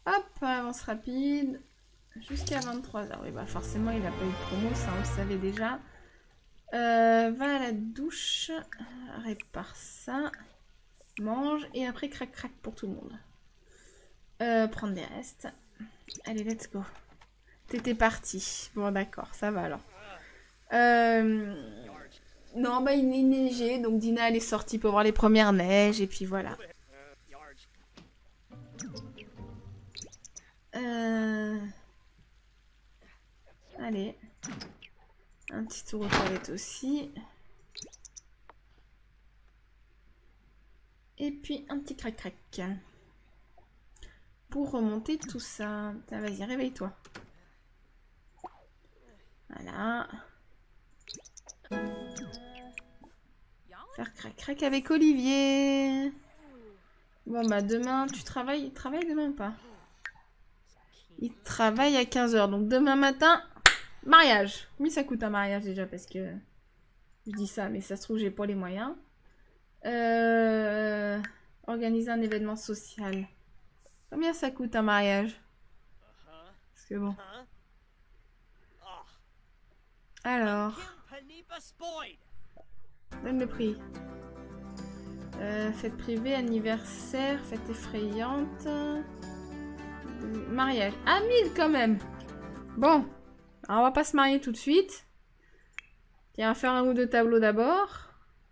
Hop, avance rapide. Jusqu'à 23h. Oui, bah forcément, il n'a pas eu de promo, ça on le savait déjà. Va à la douche. Répare ça. Mange. Et après, crac-crac pour tout le monde. Prendre des restes. Allez, let's go. T'étais parti. Bon, d'accord, ça va alors. Non, bah il neigeait, donc Dina elle est sortie pour voir les premières neiges, et puis voilà. Allez. Un petit tour aux toilettes aussi. Et puis un petit crac-crac. Pour remonter tout ça. Vas-y, réveille-toi. Voilà. Faire crac-crac avec Olivier. Bon bah demain, tu travailles? Il travaille demain ou pas? Il travaille à 15h. Donc demain matin, mariage. Oui, ça coûte un mariage déjà parce que... Je dis ça, mais ça se trouve, j'ai pas les moyens. Organiser un événement social. Combien ça coûte un mariage? Parce que bon... Alors... Donne le prix. Fête privée, anniversaire, fête effrayante... Mariage. Ah, 1000 quand même. Bon. Alors, on va pas se marier tout de suite. Tiens, on va faire un ou deux tableaux d'abord.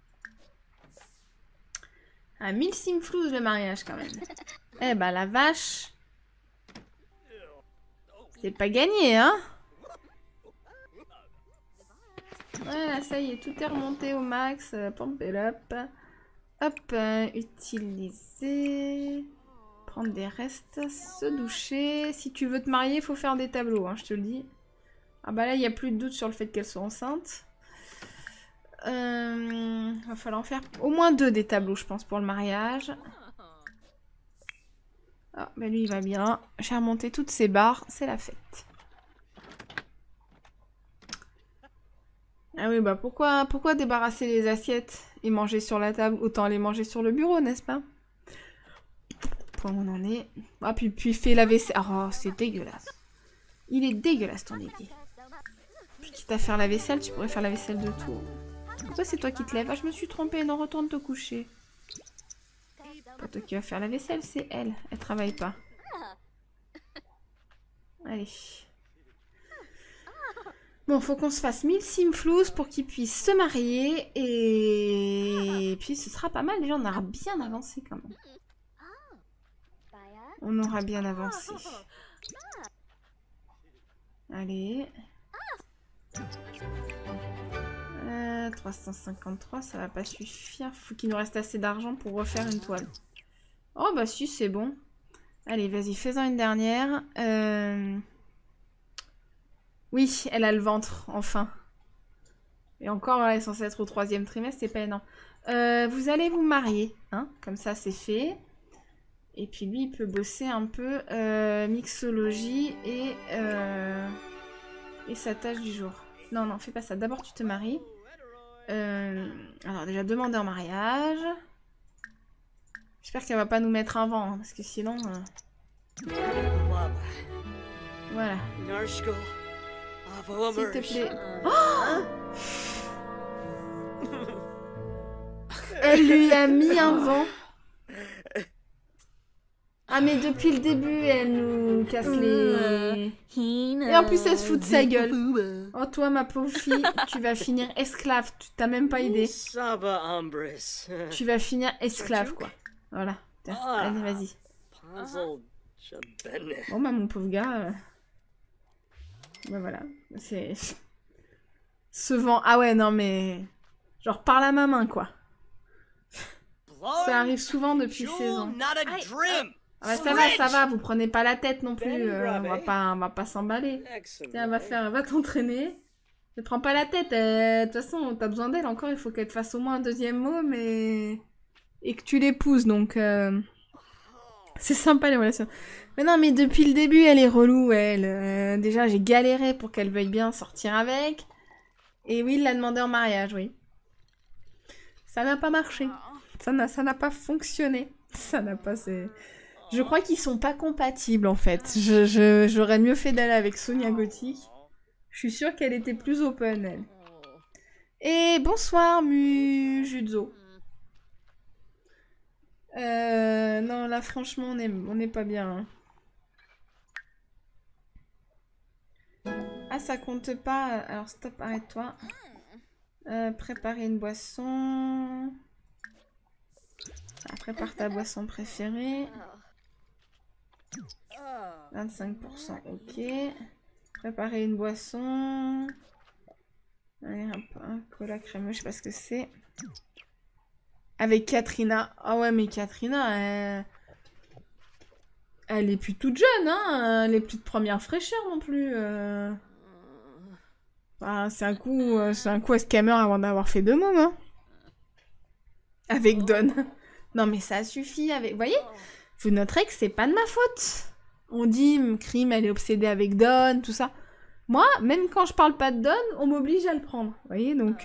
Ah, 1000 simflouz le mariage quand même. Eh bah la vache. C'est pas gagné, hein? Voilà, ça y est, tout est remonté au max. Pump it up. Hop, utiliser. Prendre des restes, se doucher. Si tu veux te marier, il faut faire des tableaux, hein, je te le dis. Ah bah là, il n'y a plus de doute sur le fait qu'elle soit enceinte. Va falloir en faire au moins 2 des tableaux, je pense, pour le mariage. Ah, bah lui, il va bien. J'ai remonté toutes ces barres, c'est la fête. Ah oui, bah pourquoi débarrasser les assiettes et manger sur la table? Autant les manger sur le bureau, n'est-ce pas? Point où on en est. Ah, puis fait la vaisselle. Oh, c'est dégueulasse. Il est dégueulasse ton équipe. Puis quitte à faire la vaisselle, tu pourrais faire la vaisselle de tout. Pourquoi c'est toi qui te lèves? Ah, je me suis trompée, non, retourne te coucher. Pas toi qui vas faire la vaisselle, c'est elle. Elle travaille pas. Allez. Bon, faut qu'on se fasse 1000 simflouz pour qu'ils puissent se marier. Et puis ce sera pas mal, déjà on aura bien avancé quand même. On aura bien avancé. Allez. 353, ça va pas suffire. Faut qu'il nous reste assez d'argent pour refaire une toile. Oh bah si, c'est bon. Allez, vas-y, fais-en une dernière. Oui, elle a le ventre, enfin. Et encore, elle est censée être au 3e trimestre, c'est pas énorme. Vous allez vous marier, hein? Comme ça, c'est fait. Et puis lui, il peut bosser un peu mixologie et sa tâche du jour. Non, non, fais pas ça. D'abord, tu te maries. Alors, déjà, demander en mariage. J'espère qu'elle va pas nous mettre un vent, hein, parce que sinon... Voilà. S'il te plaît. Oh, elle lui a mis un vent. Ah mais depuis le début, elle nous casse les... Et en plus, elle se fout de sa gueule. Oh toi, ma pauvre fille, tu vas finir esclave. Tu t'as même pas idée. Tu vas finir esclave, quoi. Voilà. Tiens, allez, vas-y. Bon bah mon pauvre gars... Bah voilà. C'est... Ce vent... Ah ouais, non mais... Genre par la main, quoi. Ça arrive souvent depuis 16 ans. Ah bah ça va, vous prenez pas la tête non plus, on va pas s'emballer. Tiens, va t'entraîner. Ne prends pas la tête, de toute façon, t'as besoin d'elle encore, il faut qu'elle te fasse au moins un 2e mot, mais... Et que tu l'épouses, donc... C'est sympa les relations. Mais non, mais depuis le début, elle est relou, elle. Déjà, j'ai galéré pour qu'elle veuille bien sortir avec. Et oui, il l'a demandé en mariage, oui. Ça n'a pas marché. Ça n'a pas fonctionné. Ça n'a pas... Je crois qu'ils sont pas compatibles en fait. J'aurais mieux fait d'aller avec Sonia Gothic. Je suis sûre qu'elle était plus open, elle. Et bonsoir, Mujuzo. Non, là, franchement, on est pas bien. Hein. Ah, ça compte pas. Alors, stop, arrête-toi. Préparer une boisson. Ah, prépare ta boisson préférée. 25%, ok. Préparer une boisson. Allez, un cola crémeux, je sais pas ce que c'est. Avec Katrina. Ah ouais, mais Katrina, elle est plus toute jeune, hein. Elle est plus de première fraîcheur non plus. Enfin, c'est un coup à scammer avant d'avoir fait 2 mômes, hein. Avec Don. Non, mais ça suffit. Vous voyez, vous noterez que c'est pas de ma faute. On dit, Crime, elle est obsédée avec Don, tout ça. Moi, même quand je parle pas de Don, on m'oblige à le prendre. Vous voyez, donc...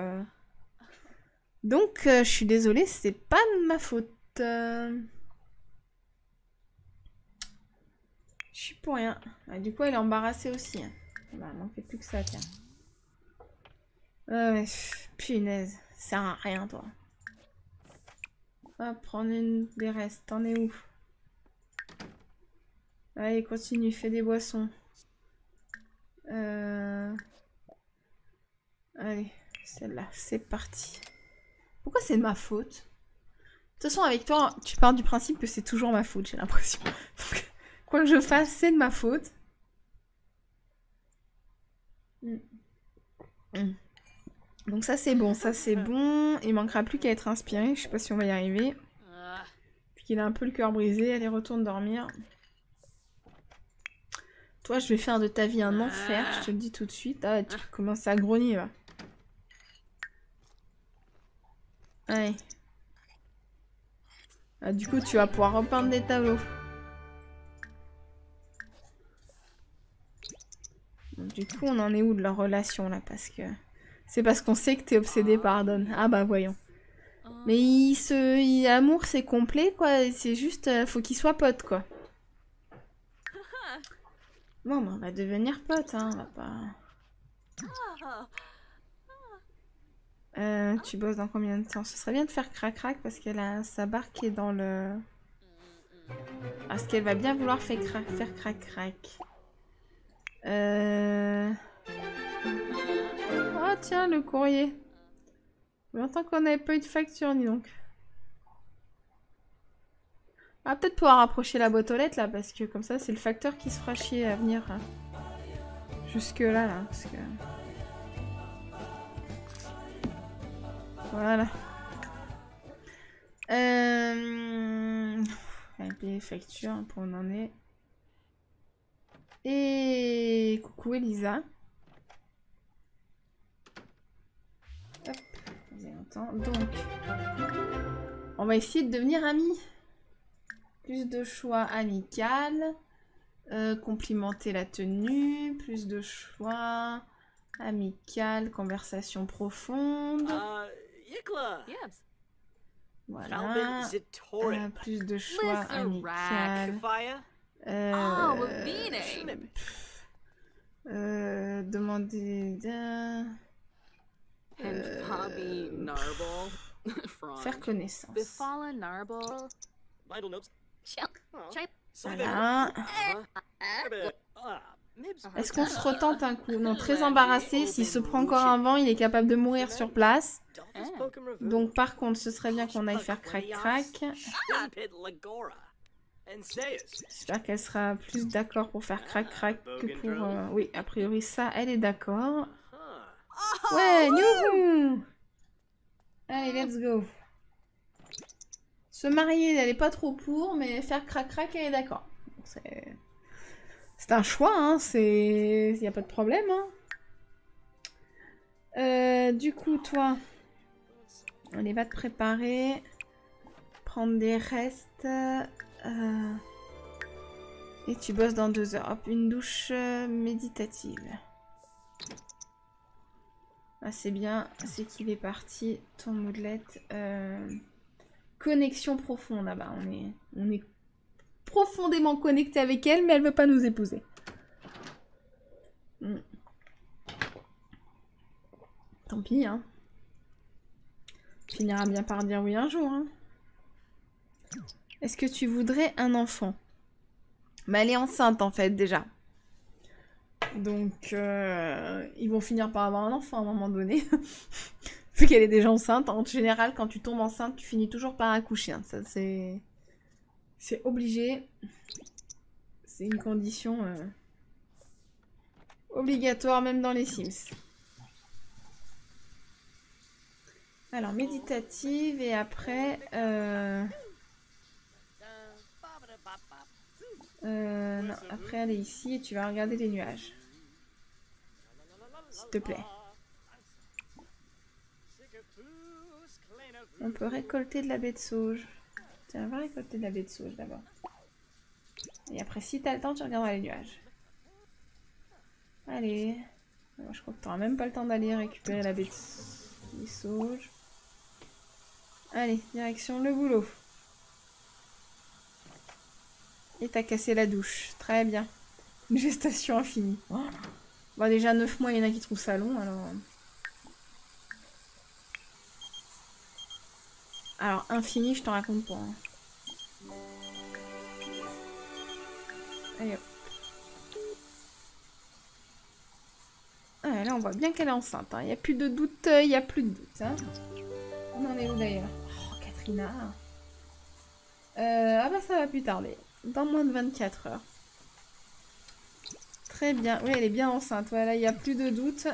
je suis désolée, c'est pas de ma faute. Je suis pour rien. Ah, du coup, elle est embarrassée aussi. Hein. Bah, il manquait plus que ça, tiens. Ouais, punaise. Ça sert à rien, toi. Hop, prendre une des restes. T'en es où? Allez, continue, fais des boissons. Allez, celle-là, c'est parti. Pourquoi c'est de ma faute? De toute façon, avec toi, tu pars du principe que c'est toujours ma faute, j'ai l'impression. Quoi que je fasse, c'est de ma faute. Donc ça, c'est bon, ça, c'est bon. Il manquera plus qu'à être inspiré. Je sais pas si on va y arriver. Puis qu'il a un peu le cœur brisé. Allez, retourne dormir. Toi, je vais faire de ta vie un enfer, je te le dis tout de suite. Ah, tu commences à grogner, là. Allez. Ah, du coup, tu vas pouvoir repeindre des tableaux. Bon, du coup, on en est où de leur relation, là? Parce que... C'est parce qu'on sait que t'es obsédé par Don. Ah bah, voyons. Mais Amour, c'est complet, quoi. C'est juste... faut qu'ils soient potes, quoi. Bon, bah, on va devenir potes, hein. On va pas... Tu bosses dans combien de temps? Ce serait bien de faire crac-crac parce qu'elle a sa barre qui est dans le... Est-ce qu'elle va bien vouloir faire crac-crac? Ah tiens, le courrier. Longtemps qu'on n'avait pas eu de facture, dis donc. On va peut-être pouvoir approcher la boîte aux lettres là, parce que comme ça, c'est le facteur qui se fera chier à venir jusque là, parce que... Voilà. Avec les factures, pour on en est. Et coucou Elisa. Hop, vous avez longtemps. Donc, on va essayer de devenir amis. Plus de choix amical. Complimenter la tenue. Plus de choix amical. Conversation profonde. Voilà. Plus de choix amical. Demander faire connaissance. Voilà. Est-ce qu'on se retente un coup? Non, très embarrassé. S'il se prend encore un vent, il est capable de mourir sur place. Donc par contre, ce serait bien qu'on aille faire crac-crac. J'espère qu'elle sera plus d'accord pour faire crac-crac que pour... Oui, a priori ça, elle est d'accord. Ouais, youhou! Allez, let's go. Se marier, elle est pas trop pour, mais faire crac-crac, elle est d'accord. C'est un choix, hein, c'est... Y a pas de problème, hein. Du coup, toi... Allez, va te préparer. Prendre des restes. Et tu bosses dans 2 heures. Hop, une douche méditative. Ah, c'est bien. C'est qu'il est parti. Ton moodlet. Connexion profonde. Ah bah, on est profondément connecté avec elle, mais elle veut pas nous épouser. Tant pis, hein. Tu finiras bien par dire oui un jour, hein. Est-ce que tu voudrais un enfant? Bah, elle est enceinte, en fait, déjà. Donc, ils vont finir par avoir un enfant à un moment donné. Vu qu'elle est déjà enceinte. En général, quand tu tombes enceinte, tu finis toujours par accoucher. Hein. Ça, c'est obligé. C'est une condition obligatoire, même dans les Sims. Alors, méditative, et après... non, après, elle est ici, et tu vas regarder les nuages. S'il te plaît. On peut récolter de la baie de sauge. Tiens, on va récolter de la baie de sauge d'abord. Et après, si t'as le temps, tu regarderas les nuages. Allez. Alors, je crois que t'auras même pas le temps d'aller récupérer la baie de sauge. Allez, direction le boulot. Et t'as cassé la douche. Très bien. Une gestation infinie. Oh. Bon, déjà 9 mois, il y en a qui trouvent ça long, alors... Alors, infini, je t'en raconte pas. Hein. Allez hop. Ah, là, on voit bien qu'elle est enceinte. Il n'y a plus de doute, il n'y a plus de doute. Hein. On en est où d'ailleurs? Oh, Katrina. Ah bah ça va plus tarder. Dans moins de 24 heures. Très bien. Oui, elle est bien enceinte. Voilà, il n'y a plus de doute.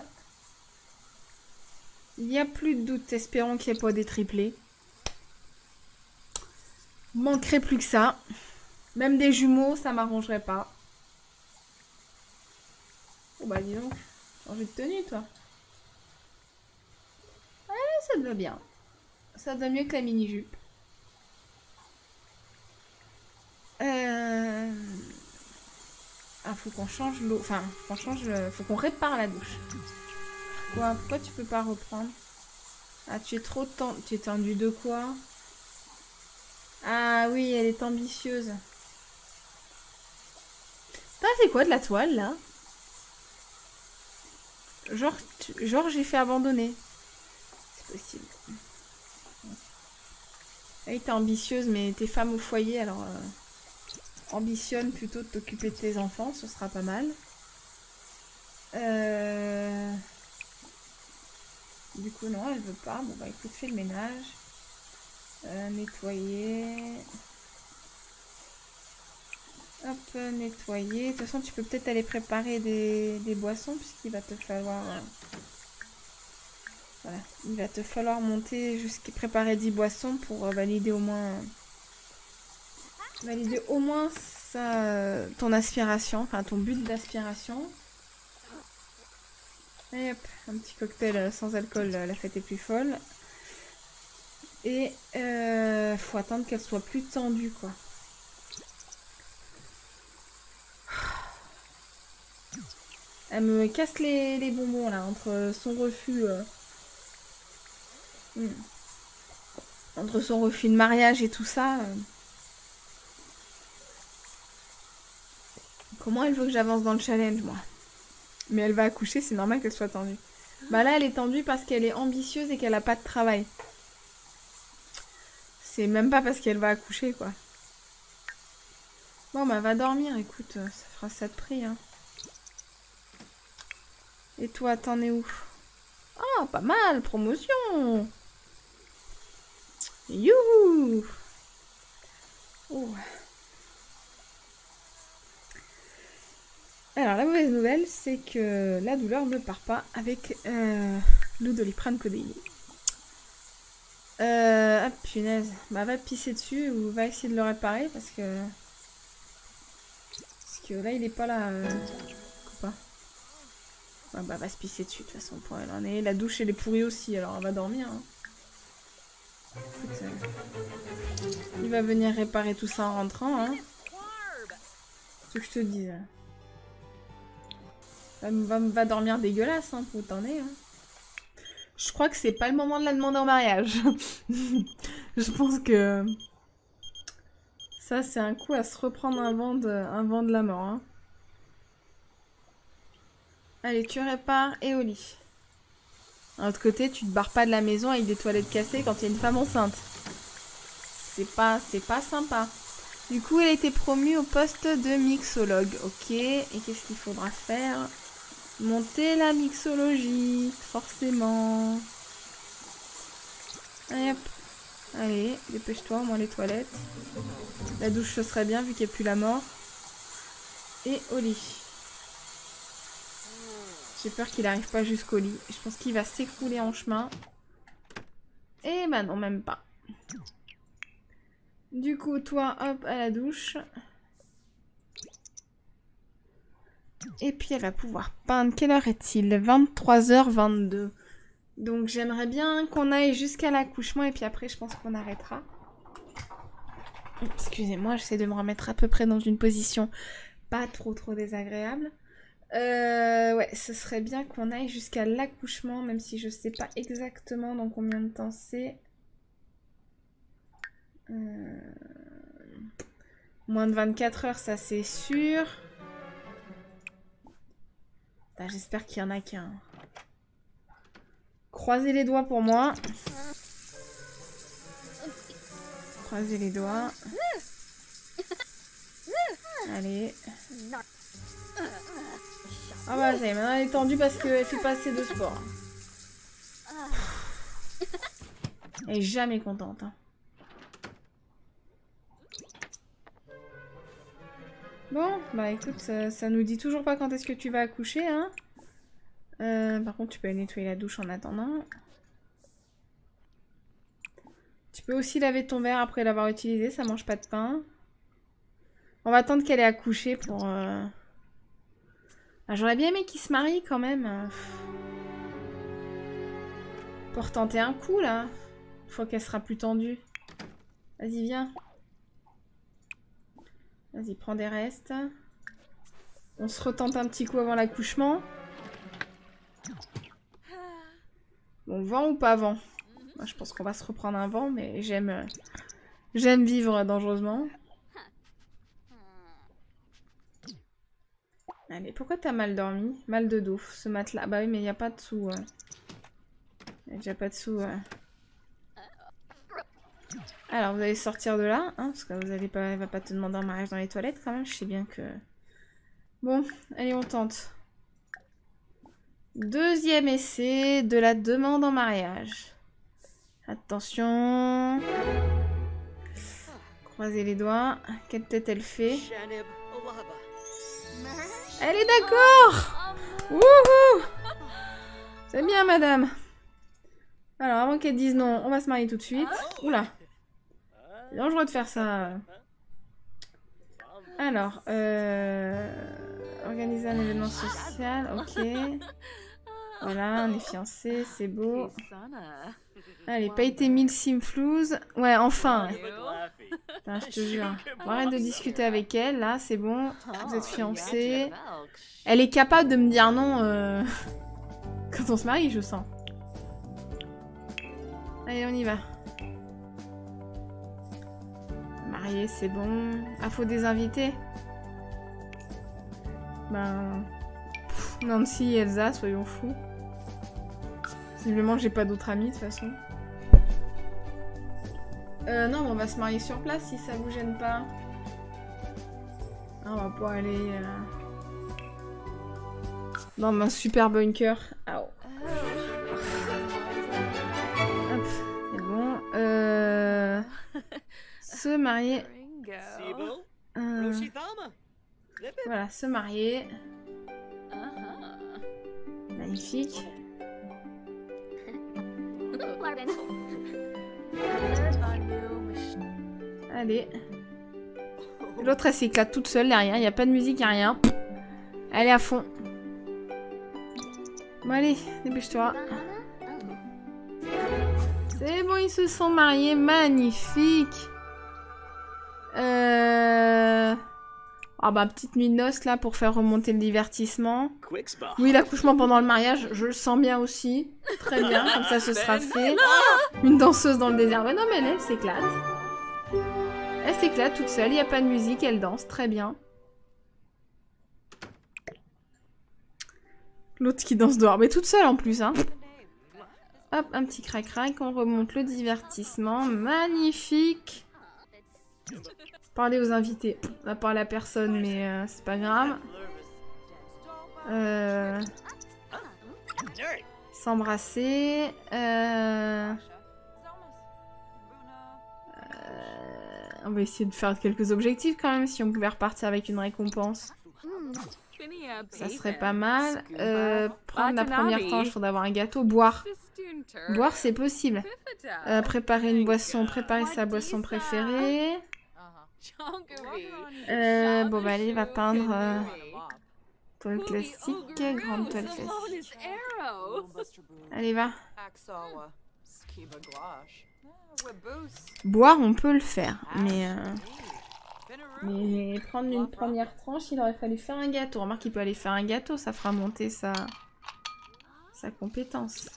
Il n'y a plus de doute. Espérons qu'il n'y ait pas des triplés. Manquerait plus que ça. Même des jumeaux, ça m'arrangerait pas. Oh bah dis donc. Changer de tenue, toi. Ouais, ça te va bien. Ça te va mieux que la mini-jupe. Ah, faut qu'on change l'eau. Enfin, faut qu'on répare la douche. Quoi? Pourquoi tu peux pas reprendre? Ah, tu es trop tendue. Tu es tendue de quoi? Ah oui, elle est ambitieuse. T'as fait quoi de la toile, là? Genre j'ai fait abandonner. C'est possible. Ah oui, t'es ambitieuse, mais t'es femme au foyer, alors... ambitionne plutôt de t'occuper de tes enfants, ce sera pas mal. Du coup, non, elle veut pas. Bon, bah écoute, fais le ménage. Nettoyer. Hop, nettoyer. De toute façon, tu peux peut-être aller préparer des boissons, puisqu'il va te falloir... voilà. Il va te falloir monter jusqu'à préparer 10 boissons pour valider au moins... ton aspiration, enfin ton but d'aspiration. Et hop, un petit cocktail sans alcool, la fête est plus folle. Et faut attendre qu'elle soit plus tendue, quoi. Elle me casse les bonbons, là, entre son refus... entre son refus de mariage et tout ça... Comment elle veut que j'avance dans le challenge, moi? Mais elle va accoucher, c'est normal qu'elle soit tendue. Bah là, elle est tendue parce qu'elle est ambitieuse et qu'elle a pas de travail. C'est même pas parce qu'elle va accoucher, quoi. Bon, bah va dormir, écoute, ça fera ça de prix, hein. Et toi, t'en es où? Ah, pas mal, promotion. Youhou. Oh. Alors, la mauvaise nouvelle, c'est que la douleur ne part pas avec le Doliprane codéiné. Ah, punaise. Bah, va pisser dessus ou va essayer de le réparer parce que là, il est pas là. Copain. Ah, bah, va se pisser dessus de toute façon. Pour elle en est. La douche, elle est pourrie aussi, alors elle va dormir. Hein. Écoute, il va venir réparer tout ça en rentrant. Hein. C'est ce que je te dis. Va dormir dégueulasse, hein, pour t'en est. Hein. Je crois que c'est pas le moment de la demander en mariage. Je pense que Ça, c'est un coup à se reprendre un vent de la mort. Hein. Allez, tu répares et au lit. D'un autre côté, tu te barres pas de la maison avec des toilettes cassées quand il y a une femme enceinte. C'est pas sympa. Du coup, elle a été promue au poste de mixologue. Ok, et qu'est-ce qu'il faudra faire? Monter la mixologie, forcément. Allez, hop. Allez, dépêche-toi, au moins les toilettes. La douche, ce serait bien vu qu'il n'y a plus la mort. Et au lit. J'ai peur qu'il n'arrive pas jusqu'au lit. Je pense qu'il va s'écrouler en chemin. Et bah non, même pas. Du coup, toi, hop, à la douche. Et puis, elle va pouvoir peindre. Quelle heure est-il? 23h22. Donc, j'aimerais bien qu'on aille jusqu'à l'accouchement. Et puis après, je pense qu'on arrêtera. Excusez-moi, j'essaie de me remettre à peu près dans une position pas trop désagréable. Ouais, ce serait bien qu'on aille jusqu'à l'accouchement, même si je sais pas exactement dans combien de temps c'est. Moins de 24 heures, ça c'est sûr. J'espère qu'il y en a qu'un. Croisez les doigts pour moi. Croisez les doigts. Allez. Ah bah ça y est, maintenant elle est tendue parce qu'elle fait pas assez de sport. Elle est jamais contente. Hein. Bon, bah écoute, ça nous dit toujours pas quand est-ce que tu vas accoucher, hein. Par contre, tu peux aller nettoyer la douche en attendant. Tu peux aussi laver ton verre après l'avoir utilisé, ça mange pas de pain. On va attendre qu'elle ait accouché pour... Ah, j'aurais bien aimé qu'il se marie quand même. Pour tenter un coup, là. Une fois qu'elle sera plus tendue. Vas-y, viens. Vas-y, prends des restes. On se retente un petit coup avant l'accouchement. Bon, vent ou pas vent? Moi, je pense qu'on va se reprendre un vent, mais j'aime vivre dangereusement. Allez, pourquoi t'as mal dormi? Mal de dos, ce matelas. Bah oui, mais il n'y a pas de sous. Il n'y a déjà pas de sous. Alors, vous allez sortir de là, hein, parce que vous allez pas, elle va pas te demander un mariage dans les toilettes quand même. Je sais bien que... Bon, allez, on tente. Deuxième essai de la demande en mariage. Attention. Croisez les doigts. Quelle tête elle fait? Elle est d'accord. Wouhou. C'est bien, madame. Alors, avant qu'elle dise non, on va se marier tout de suite. Oula. C'est dangereux de faire ça. Alors, organiser un événement social, ok. Voilà, on est fiancés, c'est beau. Allez, paye tes 1000 simflouz. Ouais, enfin. Putain, je te jure. Bon, arrête de discuter avec elle, là, c'est bon. Vous êtes fiancés. Elle est capable de me dire non quand on se marie, je sens. Allez, on y va. Marié, c'est bon. Ah, faut des invités. Ben... Nancy et Elsa, soyons fous. Visiblement, j'ai pas d'autres amis, de toute façon. Non, mais on va se marier sur place, si ça vous gêne pas. Ah, on va pouvoir aller... dans ma super bunker. Ah, oh. Hop, c'est bon. Se marier. Voilà, se marier. Magnifique. Allez. L'autre, elle s'éclate toute seule derrière. Il n'y a pas de musique, il n'y a rien. Elle est à fond. Bon, allez, dépêche-toi. C'est bon, ils se sont mariés. Magnifique. Ah bah, petite nuit de noces là pour faire remonter le divertissement. Oui, l'accouchement pendant le mariage, je le sens bien aussi. Très bien, comme ça ce sera fait. Une danseuse dans le désert. Ouais, non, mais elle s'éclate. Elle s'éclate toute seule, il n'y a pas de musique, elle danse, très bien. L'autre qui danse dehors, mais toute seule en plus, hein. Hop, un petit crac-crac, on remonte le divertissement. Magnifique. Parler aux invités. On va parler à personne, mais c'est pas grave. S'embrasser. On va essayer de faire quelques objectifs quand même, si on pouvait repartir avec une récompense. Ça serait pas mal. Prendre la première tranche, il faudra avoir un gâteau. Boire. Boire, c'est possible. Préparer une boisson, préparer sa boisson préférée. Bon, bah allez, va peindre toile classique, grande toile classique. Allez, va. Boire, on peut le faire, mais prendre une première tranche, il aurait fallu faire un gâteau. Remarque qu'il peut aller faire un gâteau, ça fera monter sa compétence.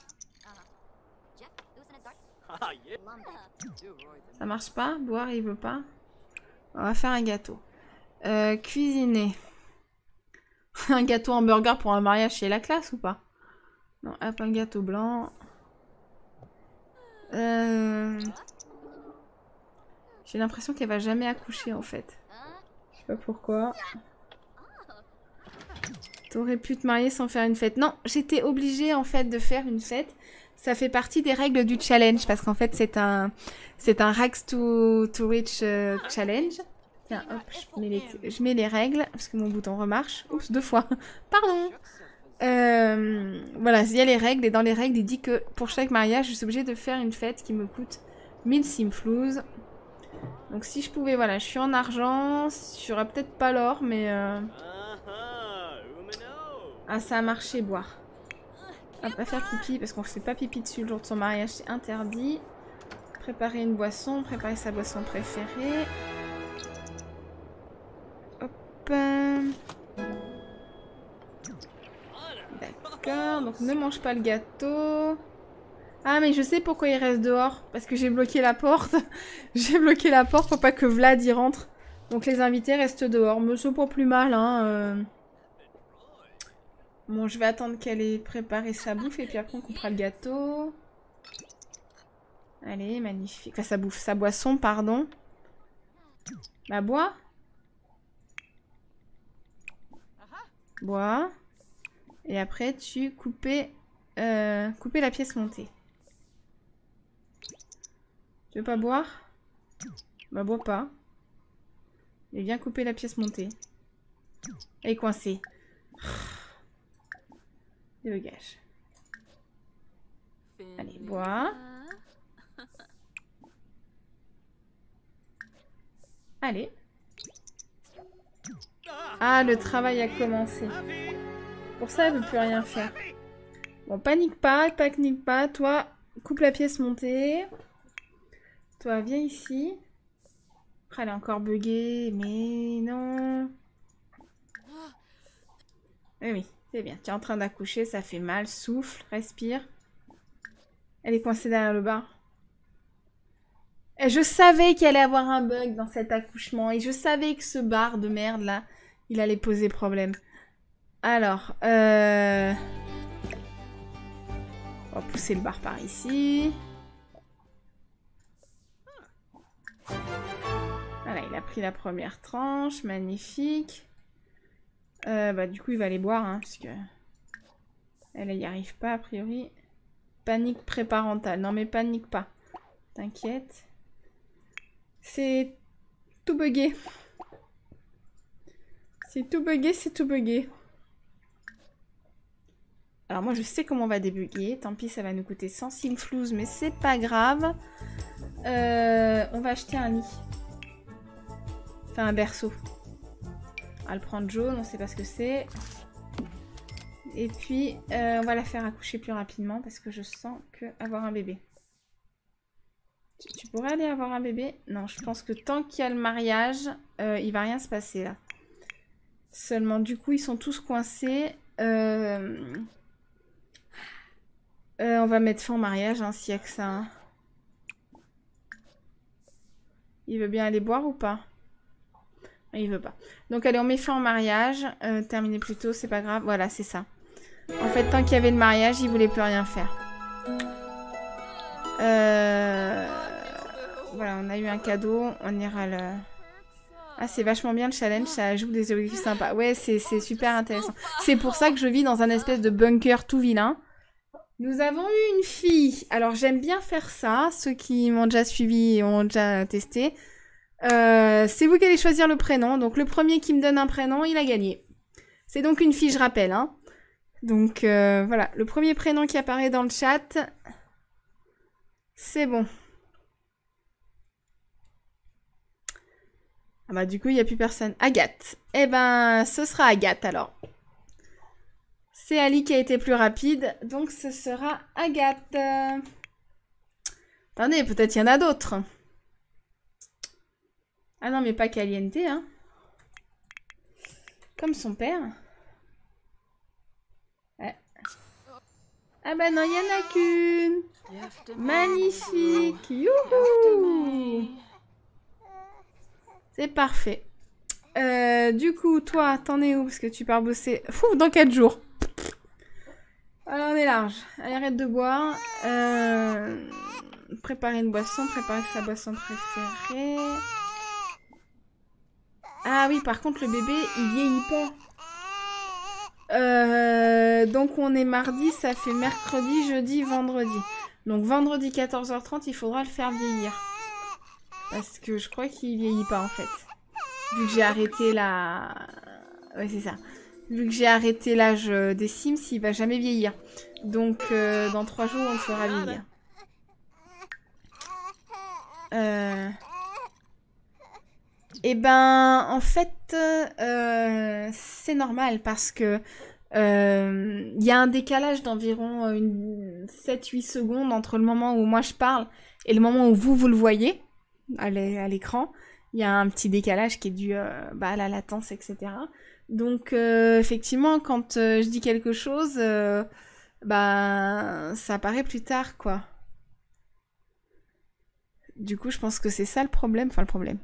Ça marche pas? Boire, il veut pas? On va faire un gâteau. Cuisiner. Un gâteau hamburger pour un mariage, c'est la classe ou pas? Non, hop, un gâteau blanc. J'ai l'impression qu'elle va jamais accoucher en fait. Je sais pas pourquoi. T'aurais pu te marier sans faire une fête. Non, j'étais obligée en fait de faire une fête. Ça fait partie des règles du challenge parce qu'en fait c'est un Rags to Rich challenge. Tiens, hop, je mets les règles parce que mon bouton remarche. Oups, 2 fois. Pardon. Voilà, il y a les règles et dans les règles il dit que pour chaque mariage je suis obligée de faire une fête qui me coûte 1000 simflouz. Donc si je pouvais, voilà, je suis en argent, j'aurais peut-être pas l'or mais ah, ça a marché, boire. Hop, va faire pipi parce qu'on fait pas pipi dessus le jour de son mariage, c'est interdit. Préparer une boisson, préparer sa boisson préférée. Hop. D'accord, donc ne mange pas le gâteau. Ah, mais je sais pourquoi il reste dehors. Parce que j'ai bloqué la porte. J'ai bloqué la porte pour pas que Vlad y rentre. Donc les invités restent dehors. Mais c'est pas plus mal, hein. Bon, je vais attendre qu'elle ait préparé sa bouffe et puis après on coupera le gâteau. Allez, magnifique. Enfin, sa boisson, pardon. Bah, bois. Bois. Et après, tu couper la pièce montée. Tu veux pas boire? Bah, bois pas. Et viens couper la pièce montée. Elle est coincée. Dégage. Allez, bois. Allez. Ah, le travail a commencé. Pour ça, elle veut plus rien faire. Bon, panique pas. Toi, coupe la pièce montée. Toi, viens ici. Elle est encore buggée, mais non. Oui, c'est bien. Tu es en train d'accoucher, ça fait mal. Souffle, respire. Elle est coincée derrière le bar. Et je savais qu'il allait avoir un bug dans cet accouchement. Et je savais que ce bar de merde, là, il allait poser problème. Alors, on va pousser le bar par ici. Voilà, il a pris la première tranche. Magnifique. Bah, du coup, il va aller boire, hein, parce que... Elle n'y arrive pas, a priori. Panique préparentale. Non, mais panique pas. T'inquiète. C'est tout bugué. C'est tout bugué. Alors moi je sais comment on va débugger. Tant pis, ça va nous coûter 100 simflouz, mais c'est pas grave. On va acheter un lit. Enfin un berceau. On va le prendre jaune, on sait pas ce que c'est. Et puis on va la faire accoucher plus rapidement parce que je sens que avoir un bébé. Tu pourrais aller avoir un bébé? Non, je pense que tant qu'il y a le mariage, il va rien se passer là. Seulement, du coup, ils sont tous coincés. On va mettre fin au mariage, hein, s'il y a que ça. Hein. Il veut bien aller boire ou pas? Il veut pas. Donc allez, on met fin au mariage. Terminer plus tôt, c'est pas grave. Voilà, c'est ça. En fait, tant qu'il y avait le mariage, il voulait plus rien faire. Voilà, on a eu un cadeau. On ira le... Ah, c'est vachement bien le challenge. Ça ajoute des objectifs sympas. Ouais, c'est super intéressant. C'est pour ça que je vis dans un espèce de bunker tout vilain. Nous avons eu une fille. Alors, j'aime bien faire ça. Ceux qui m'ont déjà suivi et ont déjà testé. C'est vous qui allez choisir le prénom. Donc, le premier qui me donne un prénom, il a gagné. C'est donc une fille, je rappelle. Hein. Donc, voilà. Le premier prénom qui apparaît dans le chat, c'est bon. Ah bah, du coup, il n'y a plus personne. Agathe. Eh ben, ce sera Agathe, alors. C'est Ali qui a été plus rapide. Donc, ce sera Agathe. Attendez, peut-être il y en a d'autres. Ah non, mais pas Caliente, hein. Comme son père. Ouais. Ah bah non, il n'y en a qu'une. Magnifique. Youhou. C'est parfait. Du coup, toi, t'en es où? Parce que tu pars bosser... Fou, dans 4 jours. Alors, on est large. Allez, arrête de boire. Préparer une boisson. Préparer sa boisson préférée. Ah oui, par contre, le bébé, il vieillit pas. Donc, on est mardi, ça fait mercredi, jeudi, vendredi. Donc, vendredi 14h30, il faudra le faire vieillir. Parce que je crois qu'il vieillit pas, en fait. Vu que j'ai arrêté la... Ouais, c'est ça. Vu que j'ai arrêté l'âge des Sims, il va jamais vieillir. Donc, dans 3 jours, on le fera vieillir. Eh ben, en fait, c'est normal parce que y a un décalage d'environ 7-8 secondes entre le moment où moi je parle et le moment où vous le voyez à l'écran. Il y a un petit décalage qui est dû à la latence, etc. Donc, effectivement, quand je dis quelque chose, ça apparaît plus tard, quoi. Du coup, je pense que c'est ça le problème. Enfin, le problème.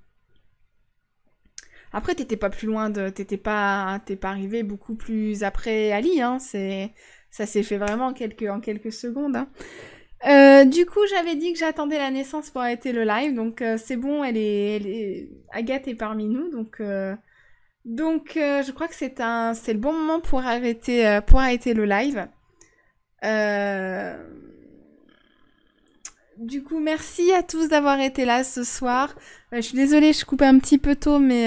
Après, t'étais pas plus loin de... T'es pas arrivé beaucoup plus après Ali, hein. Ça s'est fait vraiment en quelques secondes, hein. Du coup, j'avais dit que j'attendais la naissance pour arrêter le live, donc c'est bon, Agathe est parmi nous, donc je crois que c'est le bon moment pour arrêter le live. Du coup, merci à tous d'avoir été là ce soir. Je suis désolée, je coupe un petit peu tôt, mais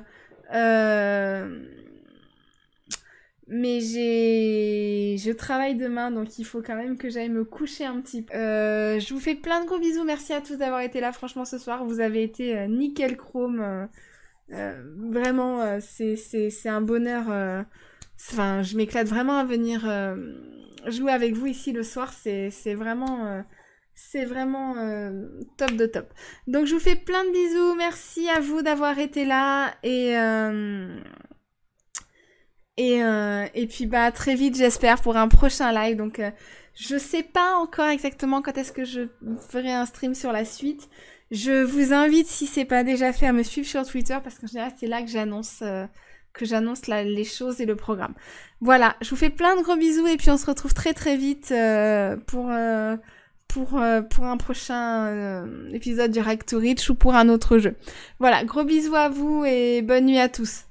je travaille demain, donc il faut quand même que j'aille me coucher un petit peu. Je vous fais plein de gros bisous. Merci à tous d'avoir été là. Franchement, ce soir, vous avez été nickel chrome. Vraiment, c'est un bonheur. Enfin, je m'éclate vraiment à venir jouer avec vous ici le soir. C'est vraiment top de top. Donc, je vous fais plein de bisous. Merci à vous d'avoir été là. Et puis à très vite, j'espère, pour un prochain live. Donc je sais pas encore exactement quand est-ce que je ferai un stream sur la suite. Je vous invite, si c'est pas déjà fait, à me suivre sur Twitter parce qu'en général c'est là que j'annonce les choses et le programme. Voilà, je vous fais plein de gros bisous et puis on se retrouve très très vite pour un prochain épisode du Hack to Reach ou pour un autre jeu. Voilà, gros bisous à vous et bonne nuit à tous.